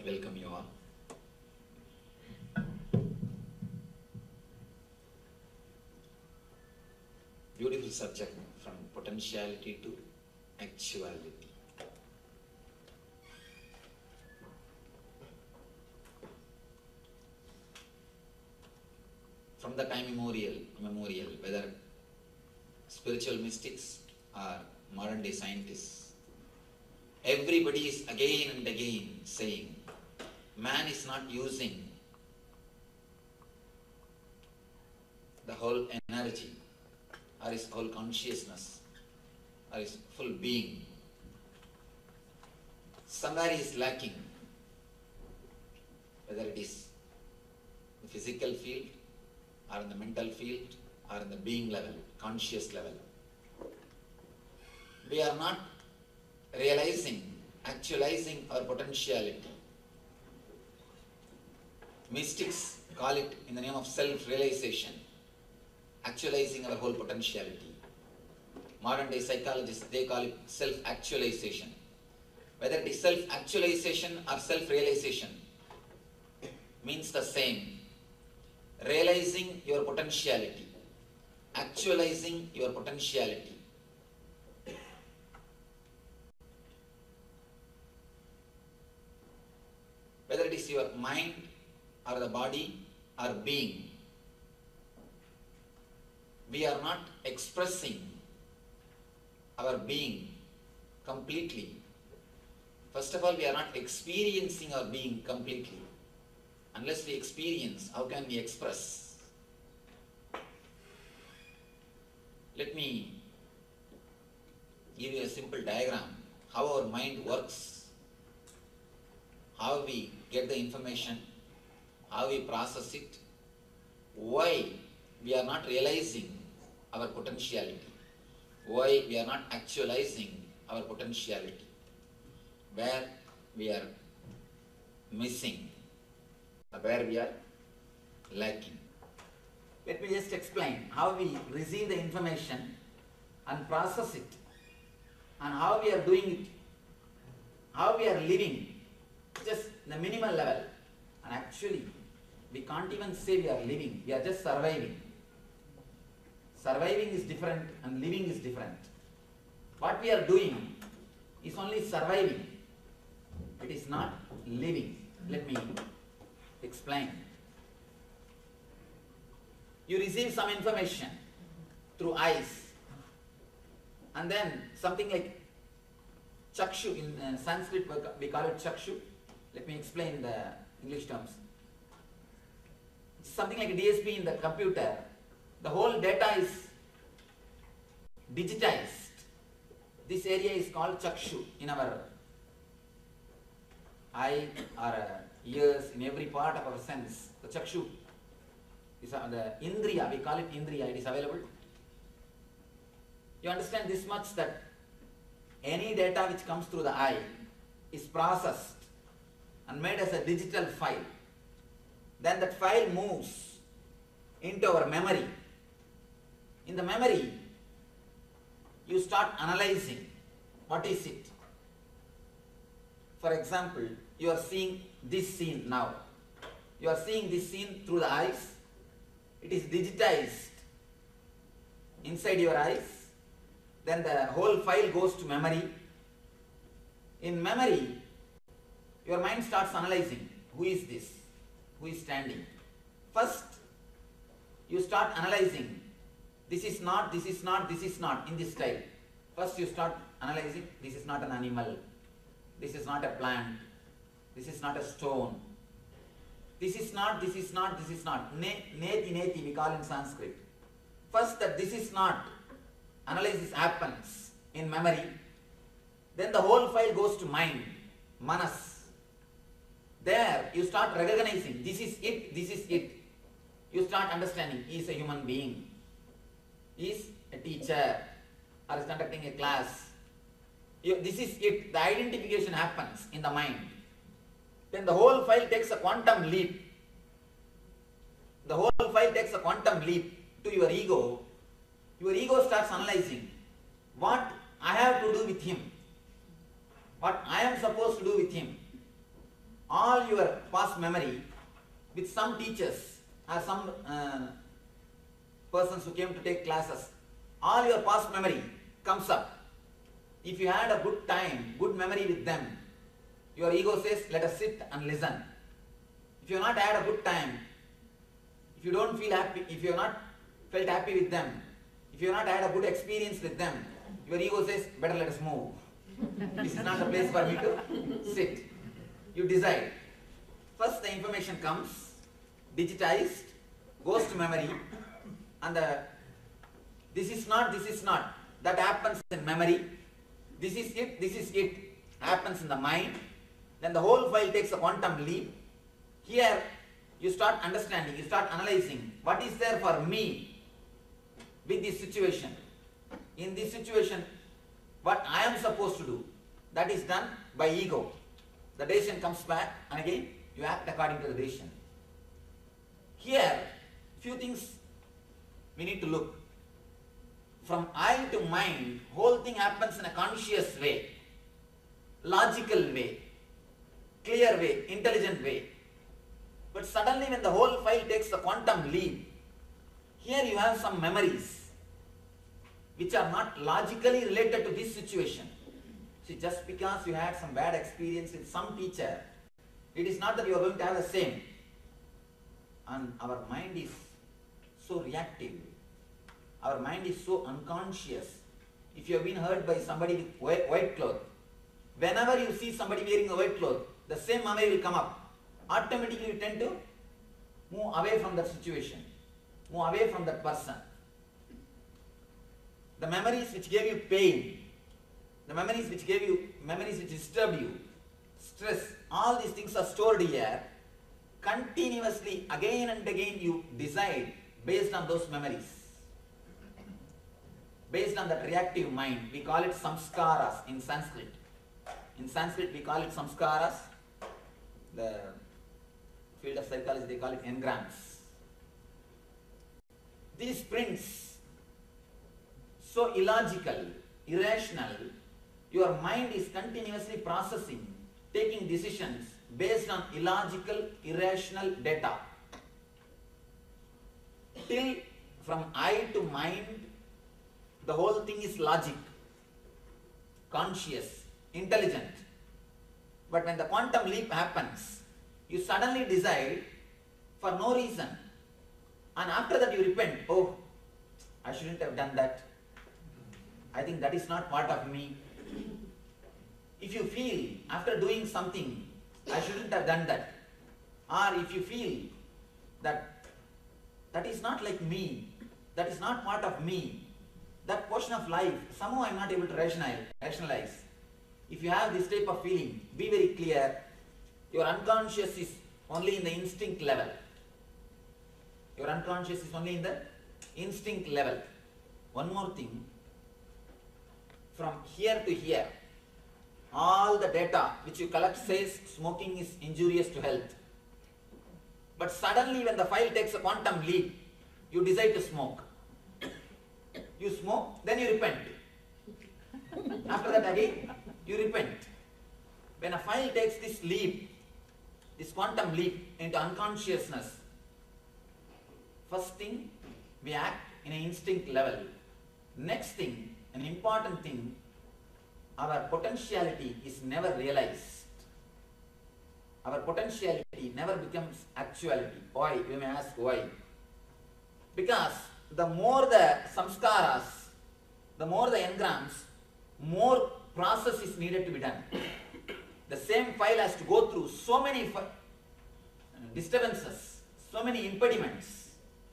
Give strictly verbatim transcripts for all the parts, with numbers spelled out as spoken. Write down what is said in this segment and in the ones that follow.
welcome you all. Beautiful subject, from potentiality to actuality. From the time immemorial, memorial, whether spiritual mystics or modern day scientists, everybody is again and again saying, man is not using the whole energy or his whole consciousness or his full being. Somewhere he is lacking, whether it is the physical field or in the mental field or in the being level, conscious level. We are not realizing, actualizing our potentiality. Mystics call it in the name of self-realization, actualizing our whole potentiality. Modern day psychologists, they call it self-actualization. Whether it is self-actualization or self-realization, means the same. Realizing your potentiality, actualizing your potentiality. Whether it is your mind or the body or being, we are not expressing our being completely. First of all, we are not experiencing our being completely. Unless we experience, how can we express? Let me give you a simple diagram, how our mind works, how we get the information, how we process it, why we are not realizing our potentiality, why we are not actualizing our potentiality, where we are missing, where we are lacking. Let me just explain how we receive the information and process it, and how we are doing it, how we are living, just the minimal level. And actually, we can't even say we are living, we are just surviving. Surviving is different and living is different. What we are doing is only surviving, it is not living. Let me explain. You receive some information through eyes, and then something like chakshu, in uh, Sanskrit we call it chakshu. Let me explain the English terms. It's something like a D S P in the computer. The whole data is digitized. This area is called chakshu in our eye or uh, ears, in every part of our sense. The chakshu is uh, the indriya, we call it indriya, it is available. You understand this much, that any data which comes through the eye is processed and made as a digital file. Then that file moves into our memory. In the memory, you start analyzing what is it. For example, you are seeing this scene now. You are seeing this scene through the eyes. It is digitized inside your eyes. Then the whole file goes to memory. In memory, your mind starts analyzing. Who is this? Who is standing? First, you start analyzing. This is not, this is not, this is not, in this style. First you start analyzing. This is not an animal. This is not a plant. This is not a stone. This is not, this is not, this is not. Ne, neti, neti, we call in Sanskrit. First that this is not, analysis happens in memory. Then the whole file goes to mind, manas. There you start recognizing, this is it, this is it. You start understanding, he is a human being. He is a teacher or is conducting a class. You, this is it, the identification happens in the mind. Then the whole file takes a quantum leap. The whole file takes a quantum leap to your ego. Your ego starts analyzing what I have to do with him, what I am supposed to do with him. all your past memory with some teachers or some uh, persons who came to take classes, all your past memory comes up. If you had a good time, good memory with them, your ego says, let us sit and listen. If you have not had a good time, if you don't feel happy, if you have not felt happy with them, if you have not had a good experience with them, your ego says, better let us move. This is not the place for me to sit. You decide. First the information comes, digitized, goes to memory, and the, this is not, this is not. That happens in memory. This is it, this is it. Happens in the mind. Then the whole file takes a quantum leap. Here you start understanding, you start analyzing what is there for me with this situation. In this situation, what I am supposed to do, that is done by ego. The decision comes back and again you act according to the decision. Here, few things we need to look. From I to mind, whole thing happens in a conscious way, logical way, clear way, intelligent way. But suddenly when the whole file takes a quantum leap, here you have some memories which are not logically related to this situation. See, just because you had some bad experience with some teacher, it is not that you are going to have the same. And our mind is so reactive. Our mind is so unconscious. If you have been hurt by somebody with white, white cloth, whenever you see somebody wearing a white cloth, the same memory will come up. Automatically you tend to move away from that situation, move away from that person. The memories which gave you pain, the memories which gave you, memories which disturbed you, stress, all these things are stored here. Continuously, again and again you decide based on those memories. Based on that reactive mind, we call it samskaras in Sanskrit. In Sanskrit we call it samskaras. The field of psychology they call it engrams. These prints, so illogical, irrational, your mind is continuously processing, taking decisions based on illogical, irrational data. Till from I to mind, the whole thing is logic, conscious, intelligent. But when the quantum leap happens, you suddenly decide for no reason. And after that you repent, oh, I shouldn't have done that. I think that is not part of me. If you feel after doing something, I shouldn't have done that. Or if you feel that that is not like me, that is not part of me, that portion of life, somehow I am not able to rationalize. If you have this type of feeling, be very clear, your unconscious is only in the instinct level. Your unconscious is only in the instinct level. One more thing, from here to here, all the data which you collect says smoking is injurious to health. But suddenly when the file takes a quantum leap, you decide to smoke. You smoke, then you repent. After that again, you repent. When a file takes this leap, this quantum leap into unconsciousness, first thing, we act in an instinct level. Next thing, an important thing, our potentiality is never realized. Our potentiality never becomes actuality. Why? You may ask why. Because the more the samskaras, the more the engrams, more process is needed to be done. The same file has to go through so many disturbances, so many impediments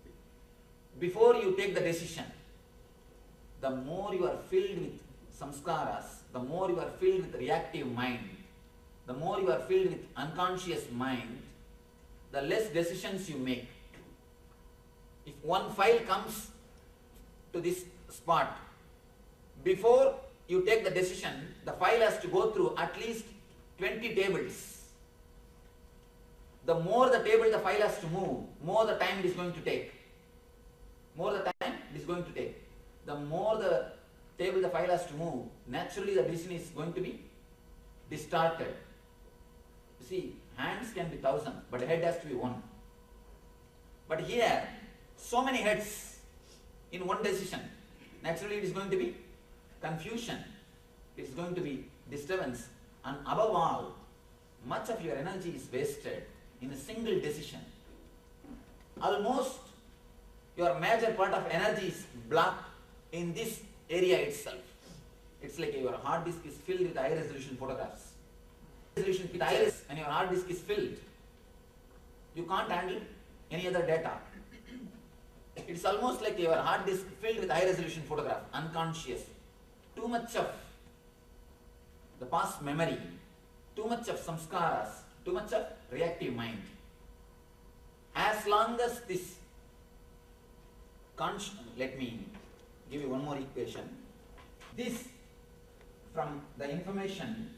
before you take the decision. The more you are filled with samskaras, the more you are filled with reactive mind, the more you are filled with unconscious mind, the less decisions you make. If one file comes to this spot, before you take the decision, the file has to go through at least twenty tables. The more the table the file has to move, more the time it is going to take. More the time it is going to take. The more the table the file has to move, naturally the decision is going to be distorted. You see, hand can be thousand, but head has to be one. But here, so many heads in one decision. Naturally, it is going to be confusion. It is going to be disturbance. And above all, much of your energy is wasted in a single decision. Almost your major part of energy is blocked in this area itself. It's like your hard disk is filled with high resolution photographs. Resolution pictures, and your hard disk is filled. You can't handle any other data. It's almost like your hard disk filled with high resolution photograph, unconscious. Too much of the past memory, too much of samskaras, too much of reactive mind. As long as this conscious, let me give you one more equation. This, from the information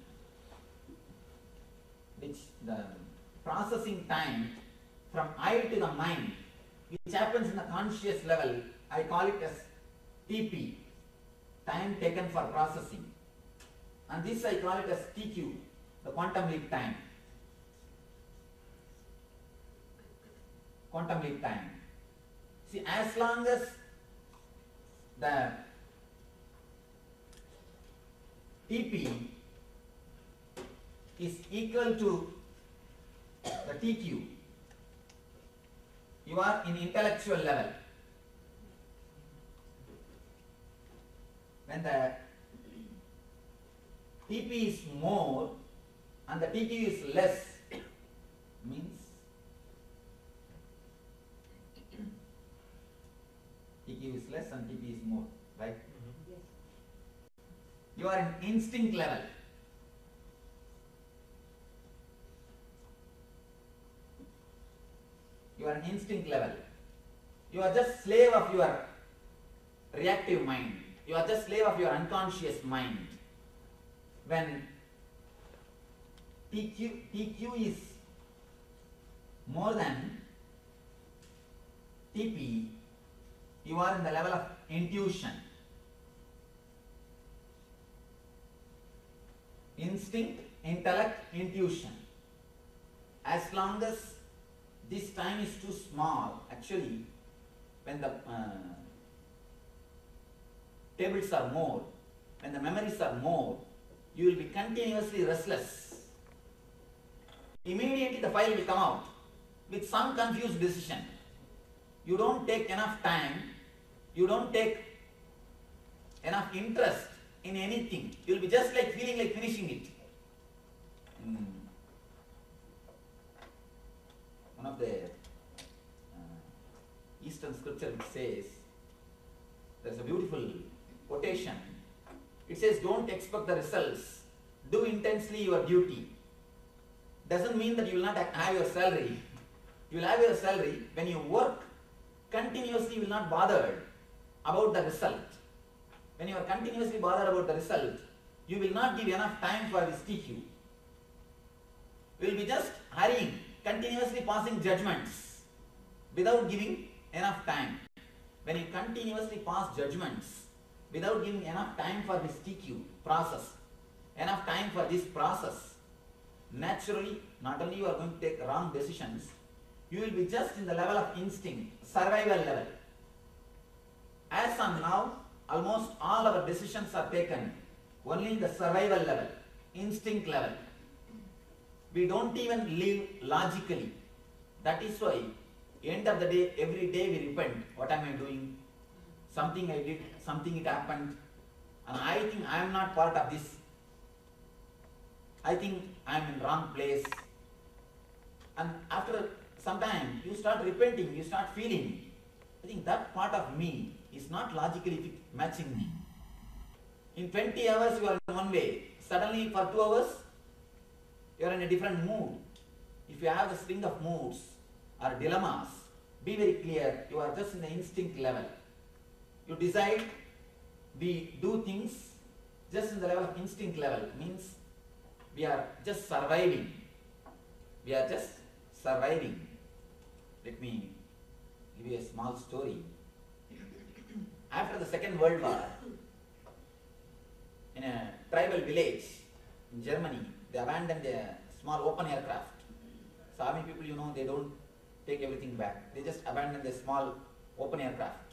which the processing time from I to the mind, which happens in the conscious level, I call it as T P, time taken for processing. And this I call it as T Q, the quantum leap time. Quantum leap time. See, as long as the T P is equal to the T Q, you are in intellectual level. When the T P is more and the T Q is less, means T Q is less and T P is more, right? Yes. You are in instinct level. You are an instinct level. You are just slave of your reactive mind. You are just slave of your unconscious mind. When T Q, T Q is more than T P, you are in the level of intuition. Instinct, intellect, intuition. As long as this time is too small, actually, when the uh, tables are more, when the memories are more, you will be continuously restless. Immediately the file will come out with some confused decision. You don't take enough time, you don't take enough interest in anything. You will be just like feeling like finishing it. Mm. One of the uh, Eastern scripture which says, there is a beautiful quotation. It says, don't expect the results, do intensely your duty. Doesn't mean that you will not have your salary. You will have your salary. When you work continuously, you will not bother about the result. When you are continuously bothered about the result, you will not give enough time for this T Q. You will be just hurrying, continuously passing judgments without giving enough time. When you continuously pass judgments without giving enough time for this T Q process, enough time for this process, naturally, not only you are going to take wrong decisions, you will be just in the level of instinct, survival level. As on now, almost all our decisions are taken only in the survival level, instinct level. We don't even live logically. That is why, end of the day, every day we repent. What am I doing? Something I did, something it happened, and I think I am not part of this. I think I am in wrong place. And after some time, you start repenting, you start feeling, I think that part of me is not logically matching me. In twenty hours you are in one way, suddenly for two hours you are in a different mood. If you have a string of moods or dilemmas, be very clear, you are just in the instinct level. You decide, we do things just in the level of instinct level, means we are just surviving. We are just surviving. Let me give you a small story. After the Second World War, in a tribal village in Germany, they abandoned a small open aircraft. So army people, you know, they don't take everything back. They just abandon the small open aircraft.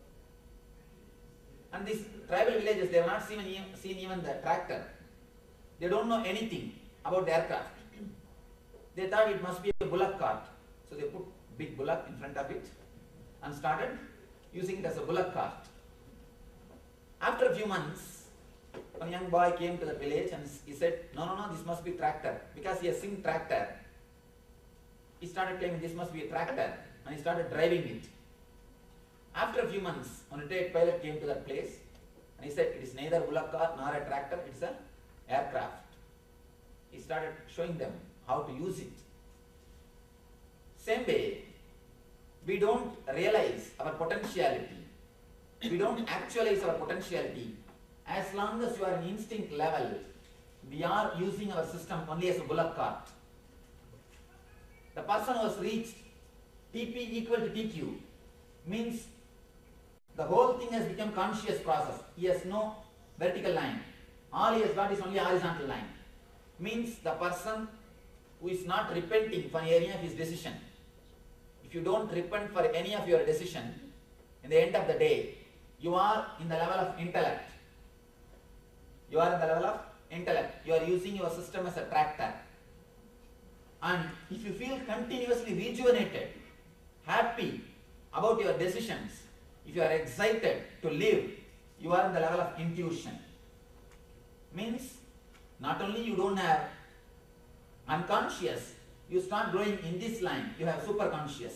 And these tribal villages, they have not seen, seen even the tractor. They don't know anything about the aircraft. They thought it must be a bullock cart. So they put big bullock in front of it and started using it as a bullock cart. After a few months, one young boy came to the village and he said, no, no, no, this must be tractor. Because he has seen tractor, he started claiming this must be a tractor, and he started driving it. After a few months, one retired pilot came to that place and he said, it is neither bullock cart nor a tractor, it is an aircraft. He started showing them how to use it. Same way, we don't realize our potentiality. We don't actualize our potentiality. As long as you are in instinct level, we are using our system only as a bullock cart. The person who has reached T P equal to T Q means the whole thing has become conscious process. He has no vertical line. All he has got is only horizontal line. Means the person who is not repenting for any of his decision. If you don't repent for any of your decision, in the end of the day, you are in the level of intellect. You are in the level of intellect. You are using your system as a tractor. And if you feel continuously rejuvenated, happy about your decisions, if you are excited to live, you are in the level of intuition. Means not only you don't have unconscious, you start growing in this line, you have superconscious.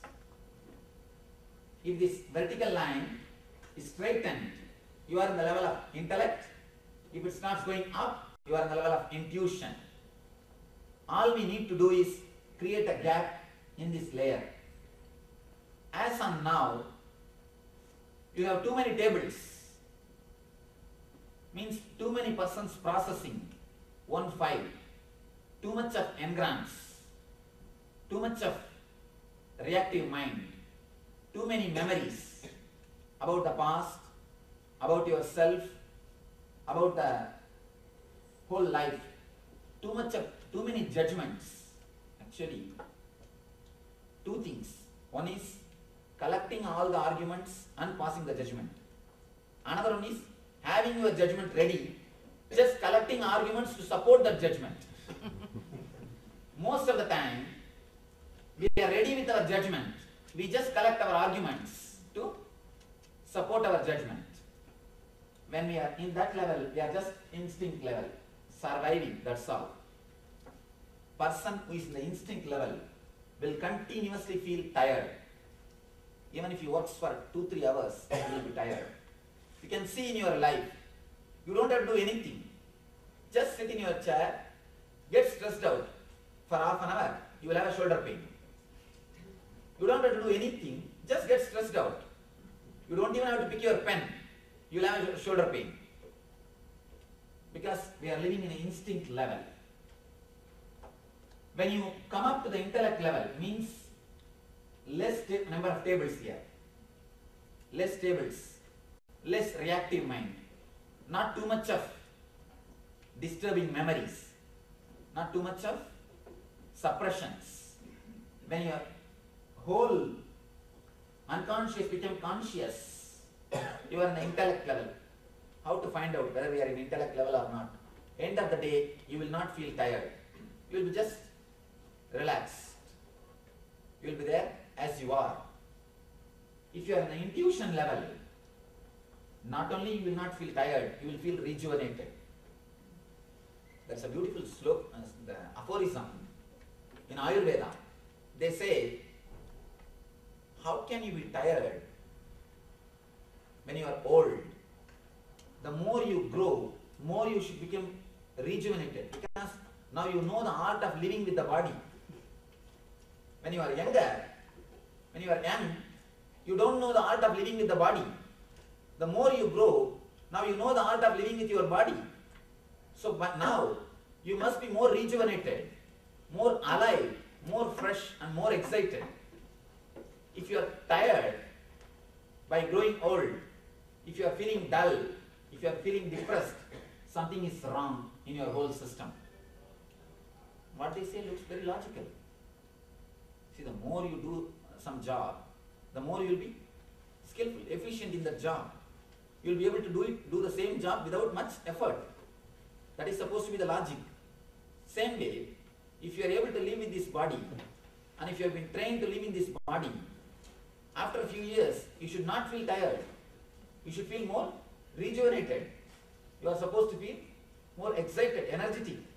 If this vertical line is straightened, you are in the level of intellect. If it starts going up, you are in the level of intuition. All we need to do is create a gap in this layer. As on now, you have too many tables. Means too many persons processing one file. Too much of engrams. Too much of reactive mind. Too many memories about the past, about yourself, about the whole life. Too much of, too many judgments. Actually, two things. One is collecting all the arguments and passing the judgment. Another one is having your judgment ready, just collecting arguments to support that judgment. Most of the time, we are ready with our judgment. We just collect our arguments to support our judgment. When we are in that level, we are just instinct level, surviving, that's all. Person who is in the instinct level will continuously feel tired. Even if he works for two, three hours, he will be tired. You can see in your life, you don't have to do anything. Just sit in your chair, get stressed out for half an hour, you will have a shoulder pain. You don't have to do anything, just get stressed out. You don't even have to pick your pen, you will have a shoulder pain. Because we are living in an instinct level. When you come up to the intellect level, means less number of tables here, less tables, less reactive mind, not too much of disturbing memories, not too much of suppressions. When your whole unconscious become conscious, you are in the intellect level. How to find out whether we are in intellect level or not? End of the day, you will not feel tired. You will be just relaxed. You will be there as you are. If you are in the intuition level, not only you will not feel tired, you will feel rejuvenated. That's a beautiful slope, uh, the aphorism in Ayurveda. They say, how can you be tired when you are old? The more you grow, more you should become rejuvenated, because now you know the art of living with the body. When you are younger, when you are young, you don't know the art of living with the body. The more you grow, now you know the art of living with your body. So but now, you must be more rejuvenated, more alive, more fresh and more excited. If you are tired by growing old, if you are feeling dull, if you are feeling depressed, something is wrong in your whole system. What they say looks very logical. See, the more you do some job, the more you will be skillful, efficient in that job. You will be able to do it, do the same job without much effort. That is supposed to be the logic. Same way, if you are able to live in this body, and if you have been trained to live in this body, after a few years, you should not feel tired. You should feel more rejuvenated. You are supposed to feel more excited, energetic.